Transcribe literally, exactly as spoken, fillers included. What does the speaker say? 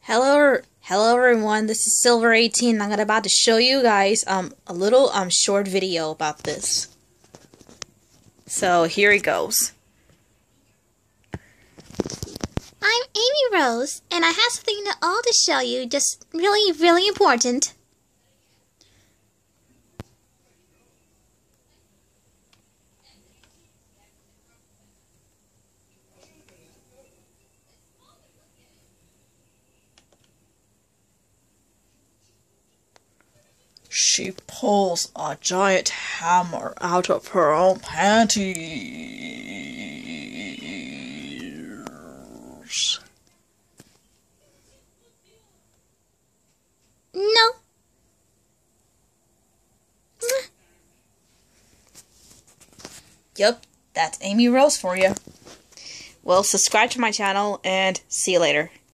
Hello, hello everyone. This is Silver eighteen. I'm about to show you guys um a little um short video about this. So here it goes. I'm Amy Rose, and I have something to all to show you, just really, really important. She pulls a giant hammer out of her own panties. No. Yup, that's Amy Rose for you. Well, subscribe to my channel and see you later.